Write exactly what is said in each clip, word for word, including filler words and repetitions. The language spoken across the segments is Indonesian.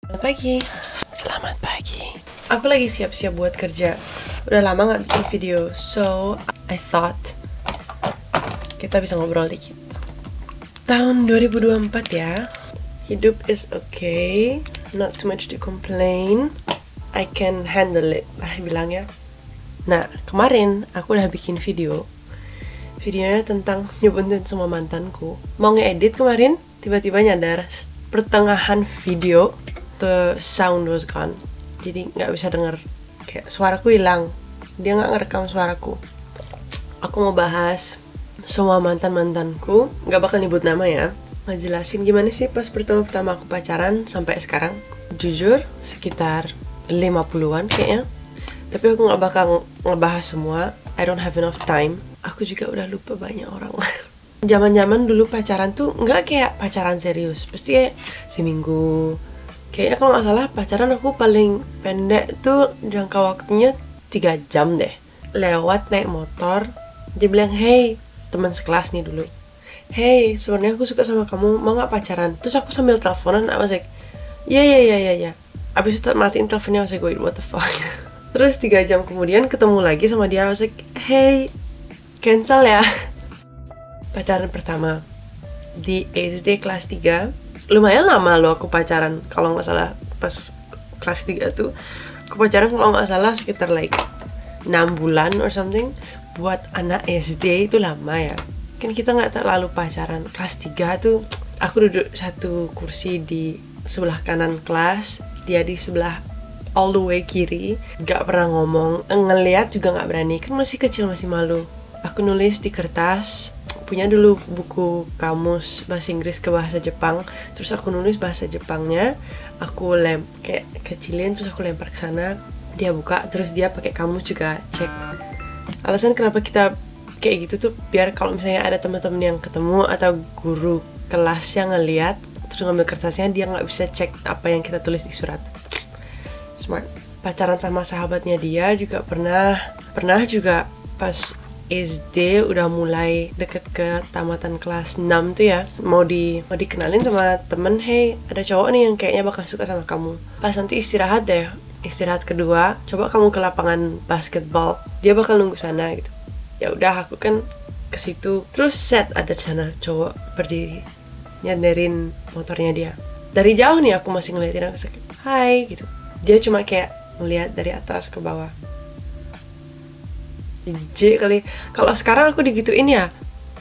Selamat pagi. Selamat pagi. Aku lagi siap-siap buat kerja. Udah lama gak bikin video, so I thought kita bisa ngobrol dikit. Tahun dua ribu dua puluh empat ya. Hidup is okay, not too much to complain. I can handle it lah bilangnya. Nah, kemarin aku udah bikin video. Videonya tentang nyebutin semua mantanku. Mau ngedit kemarin, tiba-tiba nyadar pertengahan video the sound was gone. Jadi nggak bisa denger, kayak suaraku hilang. Dia nggak ngerekam suaraku. Aku mau bahas semua mantan-mantanku, nggak bakal nyebut nama ya. Ngejelasin gimana sih pas pertama-pertama aku pacaran sampai sekarang. Jujur sekitar lima puluhan kayaknya. Tapi aku nggak bakal ngebahas semua. I don't have enough time. Aku juga udah lupa banyak orang. Zaman-zaman dulu pacaran tuh nggak kayak pacaran serius. Pasti kayak seminggu. Kayaknya kalau nggak salah pacaran aku paling pendek tuh jangka waktunya tiga jam deh. Lewat naik motor. Dia bilang, hey, teman sekelas nih dulu. Hey, sebenarnya aku suka sama kamu. Mau nggak pacaran? Terus aku sambil teleponan. I was like, ya ya ya ya ya. Abis itu matiin teleponnya, I was like, wait, what the fuck? Terus tiga jam kemudian ketemu lagi sama dia, I was like, hey, cancel ya. Pacaran pertama di S D kelas tiga. Lumayan lama loh aku pacaran. Kalau nggak salah pas kelas tiga tuh aku pacaran kalau nggak salah sekitar like enam bulan or something. Buat anak S D itu lama ya. Kan kita nggak terlalu pacaran. Kelas tiga tuh aku duduk satu kursi di sebelah kanan kelas, dia di sebelah all the way kiri. Gak pernah ngomong, ngeliat juga gak berani. Kan masih kecil, masih malu. Aku nulis di kertas. Punya dulu buku kamus bahasa Inggris ke bahasa Jepang. Terus aku nulis bahasa Jepangnya. Aku lem kayak kecilin, terus aku lempar ke sana. Dia buka, terus dia pakai kamus juga cek. Alasan kenapa kita kayak gitu tuh biar kalau misalnya ada teman-teman yang ketemu atau guru kelas yang ngeliat terus ngambil kertasnya, dia nggak bisa cek apa yang kita tulis di surat. Smart. Pacaran sama sahabatnya dia juga pernah. Pernah juga pas S D udah mulai deket ke tamatan kelas enam tuh ya. Mau di mau dikenalin sama temen, hey, ada cowok nih yang kayaknya bakal suka sama kamu. Pas nanti istirahat deh, istirahat kedua, coba kamu ke lapangan basketball. Dia bakal nunggu sana gitu. Ya udah, aku kan ke situ. Terus set ada di sana cowok berdiri, nyandarin motornya dia. Dari jauh nih aku masih ngeliatin, aku sakit, hai gitu. Dia cuma kayak ngeliat dari atas ke bawah. J kali. Kalau sekarang aku digituin ya,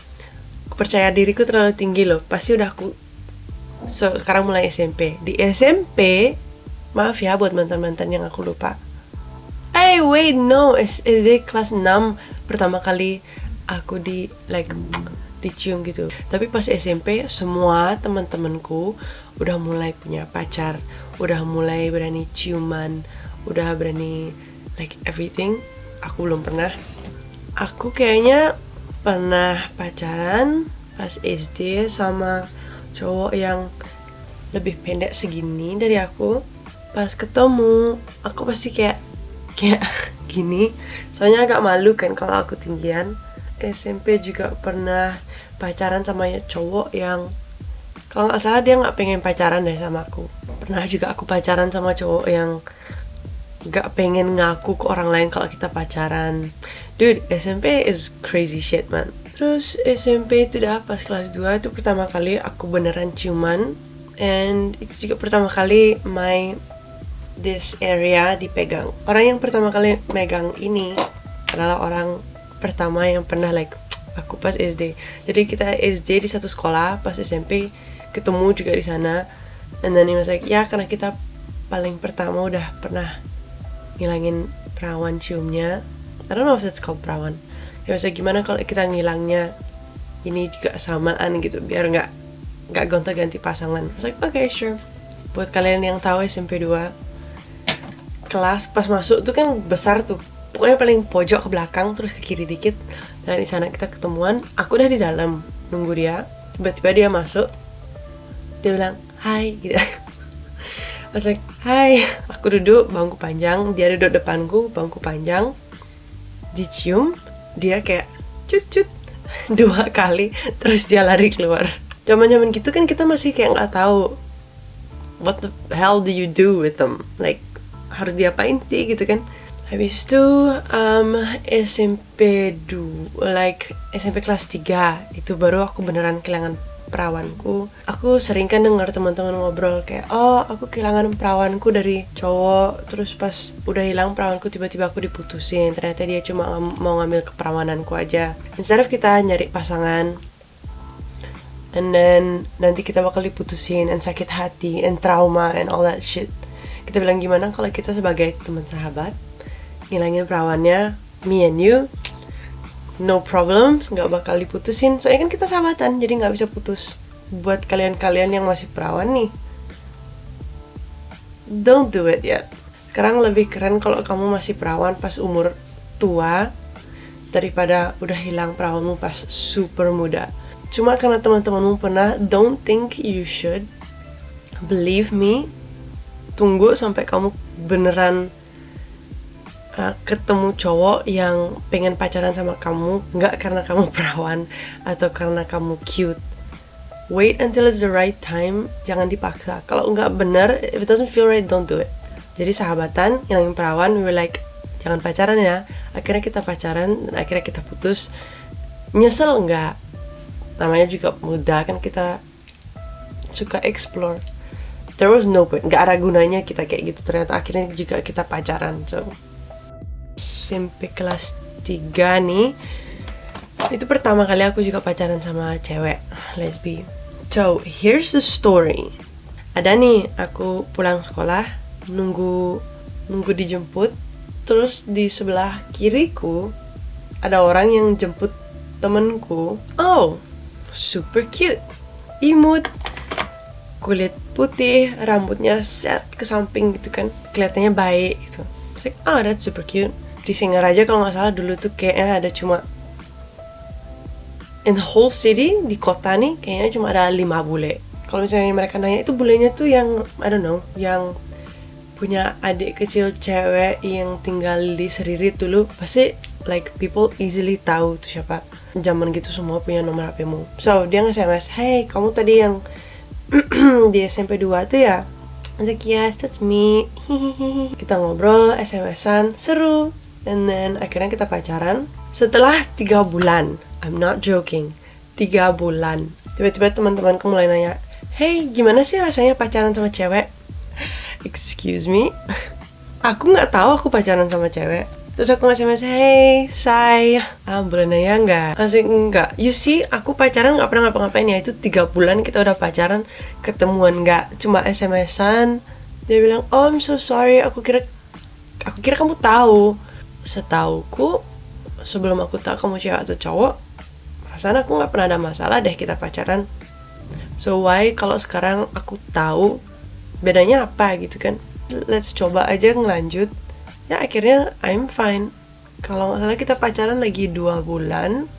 percaya diriku terlalu tinggi loh. Pasti udah aku. So, sekarang mulai S M P. Di S M P, maaf ya buat mantan-mantan yang aku lupa. Eh, hey, wait, no. S D kelas enam pertama kali aku di like dicium gitu. Tapi pas S M P semua teman-temanku udah mulai punya pacar, udah mulai berani ciuman, udah berani like everything. Aku belum pernah. Aku kayaknya pernah pacaran pas S D sama cowok yang lebih pendek segini dari aku. Pas ketemu, aku pasti kayak kayak gini. Soalnya agak malu kan kalau aku tinggian. S M P juga pernah pacaran sama cowok yang kalau nggak salah dia nggak pengen pacaran deh sama aku. Pernah juga aku pacaran sama cowok yang nggak pengen ngaku ke orang lain kalau kita pacaran. Dude, S M P is crazy shit man. Terus S M P itu udah pas kelas dua itu pertama kali aku beneran ciuman. And itu juga pertama kali my this area dipegang. Orang yang pertama kali megang ini adalah orang pertama yang pernah like aku pas S D. Jadi kita S D di satu sekolah, pas S M P ketemu juga di sana. And then he was like, ya karena kita paling pertama udah pernah ngilangin perawan ciumnya. I don't know if that's called perawan. He was like, gimana kalau kita ngilangnya ini juga samaan gitu, biar nggak nggak gonta-ganti pasangan. I was like, okay, sure. Buat kalian yang tahu S M P dua, kelas pas masuk tuh kan besar tuh. Pokoknya paling pojok ke belakang, terus ke kiri dikit. Dan di sana kita ketemuan. Aku udah di dalam nunggu dia. Tiba-tiba dia masuk. Dia bilang, hai gitu. I was like, hai. Aku duduk bangku panjang, dia duduk depanku bangku panjang. Dicium, dia kayak cut-cut dua kali, terus dia lari keluar. Zaman-zaman gitu kan kita masih kayak nggak tahu what the hell do you do with them? Like, harus diapain sih gitu kan? Habis itu um, S M P dua, like S M P kelas tiga itu baru aku beneran kehilangan perawanku. Aku sering kan dengar teman-teman ngobrol kayak, oh aku kehilangan perawanku dari cowok, terus pas udah hilang perawanku tiba-tiba aku diputusin, ternyata dia cuma ng mau ngambil keperawananku aja. Instead of kita nyari pasangan, and then nanti kita bakal diputusin, and sakit hati, and trauma, and all that shit. Kita bilang gimana kalau kita sebagai teman sahabat ngilangin perawannya, me and you, no problem, nggak bakal diputusin. Soalnya kan kita sahabatan, jadi nggak bisa putus. Buat kalian-kalian yang masih perawan nih, don't do it yet. Sekarang lebih keren kalau kamu masih perawan pas umur tua daripada udah hilang perawanmu pas super muda. Cuma karena teman-temanmu pernah, don't think you should. Believe me, tunggu sampai kamu beneran Uh, ketemu cowok yang pengen pacaran sama kamu, nggak karena kamu perawan atau karena kamu cute. Wait until it's the right time, jangan dipaksa. Kalau nggak bener, if it doesn't feel right, don't do it. Jadi sahabatan, yang perawan, we were like, jangan pacaran ya. Akhirnya kita pacaran, dan akhirnya kita putus. Nyesel nggak? Namanya juga muda kan, kita suka explore. There was no point, nggak ada gunanya kita kayak gitu. Ternyata akhirnya juga kita pacaran. So S M P kelas tiga nih, itu pertama kali aku juga pacaran sama cewek lesbi. So here's the story. Ada nih, aku pulang sekolah, nunggu nunggu dijemput, terus di sebelah kiriku ada orang yang jemput temenku. Oh, super cute, imut, kulit putih, rambutnya set ke samping gitu kan, kelihatannya baik gitu. I was like, oh that's super cute. Di Singaraja kalau nggak salah dulu tuh kayaknya ada cuma, in the whole city, di kota nih kayaknya cuma ada lima bule. Kalau misalnya mereka nanya, itu bulenya tuh yang I don't know, yang punya adik kecil cewek yang tinggal di Seririt dulu, pasti like people easily tahu tuh siapa. Zaman gitu semua punya nomor H P-mu. So dia nge-S M S, hey kamu tadi yang di S M P dua tuh ya? I was like, yes that's me. Kita ngobrol, S M S-an, seru. And then akhirnya kita pacaran. Setelah tiga bulan, I'm not joking, tiga bulan, tiba-tiba teman-temanku mulai nanya, hey gimana sih rasanya pacaran sama cewek? Excuse me, aku nggak tahu aku pacaran sama cewek. Terus aku nge-S M S, hey say, ah boleh nanya nggak? Masih enggak. You see, aku pacaran nggak pernah ngapa-ngapain ya. Itu tiga bulan kita udah pacaran, ketemuan nggak, cuma S M S-an. Dia bilang, oh I'm so sorry, aku kira aku kira kamu tahu. Setauku, sebelum aku tahu kamu cewek atau cowok, perasaan aku nggak pernah ada masalah deh kita pacaran. So why kalau sekarang aku tahu, bedanya apa gitu kan? Let's coba aja ngelanjut. Ya akhirnya I'm fine. Kalau nggak salah kita pacaran lagi dua bulan,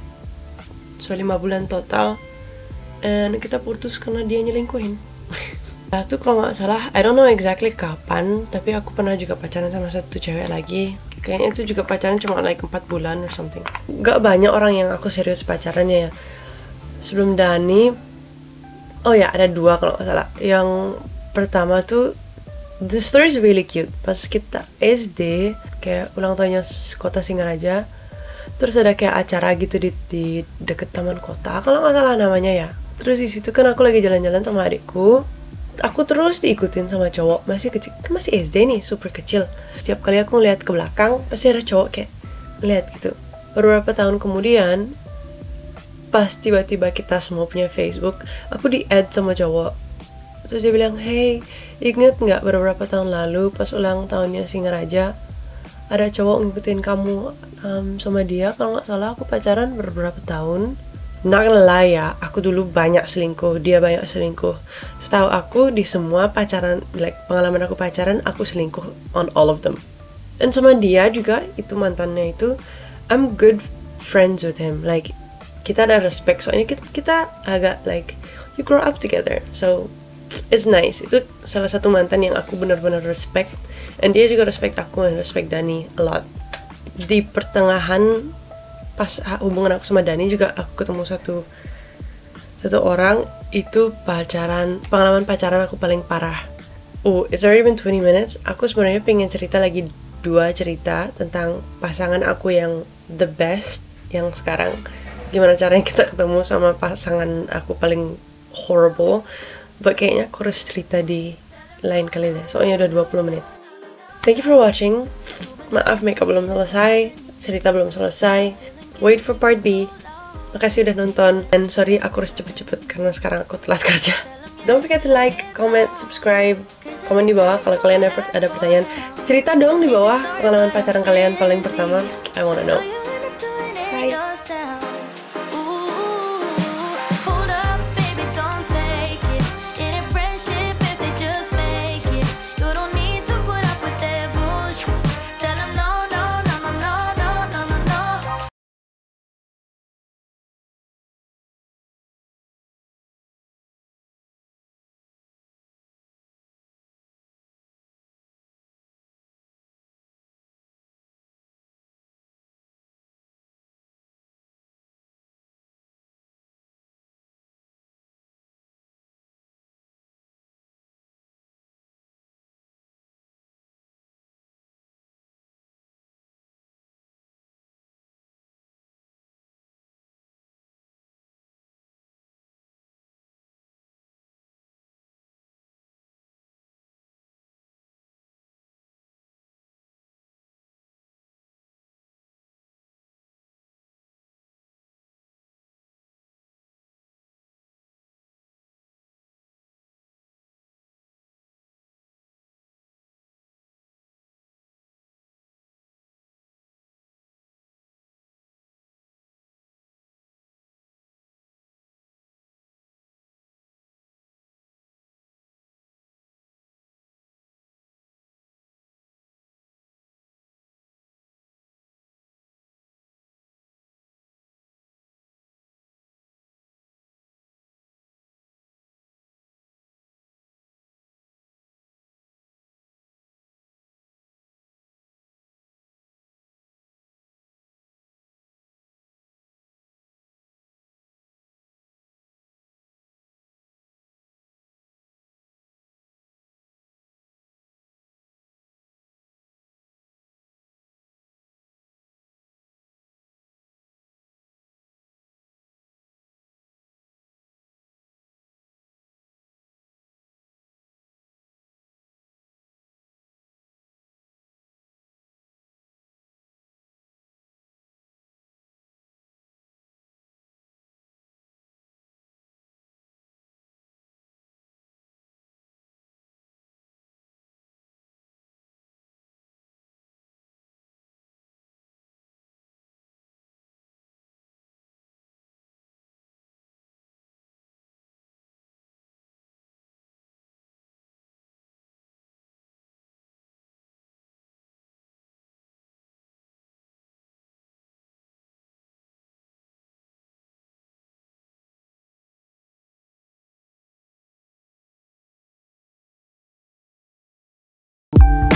so lima bulan total, and kita putus karena dia nyelingkuhin. Nah tuh kalau nggak salah, I don't know exactly kapan, tapi aku pernah juga pacaran sama satu cewek lagi. Kayaknya itu juga pacaran cuma like empat bulan or something. Gak banyak orang yang aku serius pacarannya ya. Sebelum Dani, oh ya ada dua kalau nggak salah. Yang pertama tuh, the story is really cute. Pas kita S D, kayak ulang tahunnya kota Singaraja, terus ada kayak acara gitu di, di deket taman kota, kalau nggak salah namanya ya. Terus di situ kan aku lagi jalan-jalan sama adikku. Aku terus diikutin sama cowok, masih kecil, kan masih S D nih, super kecil. Setiap kali aku ngeliat ke belakang, pasti ada cowok kayak ngeliat gitu. Beberapa tahun kemudian, pas tiba-tiba kita semua punya Facebook, aku di-add sama cowok. Terus dia bilang, hey, inget nggak beberapa tahun lalu pas ulang tahunnya Singaraja, ada cowok ngikutin kamu um, sama dia, kalau nggak salah aku pacaran beberapa tahun. Not gonna lie ya, aku dulu banyak selingkuh, dia banyak selingkuh. Setahu aku di semua pacaran, like pengalaman aku pacaran, aku selingkuh on all of them. Dan sama dia juga, itu mantannya itu, I'm good friends with him. Like kita ada respect, soalnya kita, kita agak like you grow up together, so it's nice. Itu salah satu mantan yang aku benar-benar respect, and dia juga respect aku and respect Dani a lot. Di pertengahan pas hubungan aku sama Dani juga aku ketemu satu satu orang Itu pacaran, pengalaman pacaran aku paling parah. Oh, it's already been twenty minutes. Aku sebenarnya pengen cerita lagi dua cerita tentang pasangan aku yang the best yang sekarang. Gimana caranya kita ketemu sama pasangan aku paling horrible. But kayaknya aku harus cerita di lain kali deh. Soalnya udah dua puluh menit. Thank you for watching. Maaf makeup belum selesai, cerita belum selesai. Wait for part B. Makasih udah nonton. And sorry aku harus cepet-cepet karena sekarang aku telat kerja. Don't forget to like, comment, subscribe. Komen di bawah kalau kalian ada, ada pertanyaan. Cerita dong di bawah pengalaman pacaran kalian paling pertama. I wanna know. Bye. You